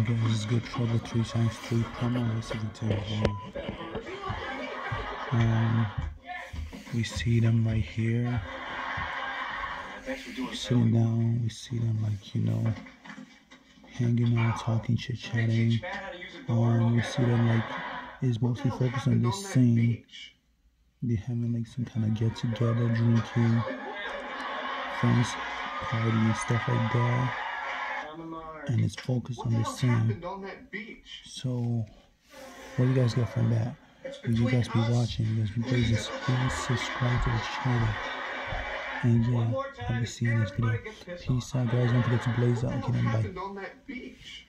guys, it's Good Trouble 3x3 promo listening to we see them right here sitting down. We see them like, you know, hanging out, talking, chit-chatting. We see them like it's mostly focused on this scene. They're having like some kind of get-together, drinking, friends party and stuff like that, and it's focused on this scene. So what do you guys get from that? Will you guys be watching? You guys please subscribe to the channel. And yeah, I'll be seeing this video. Peace out, guys. Don't forget to blaze out. Okay, then bye.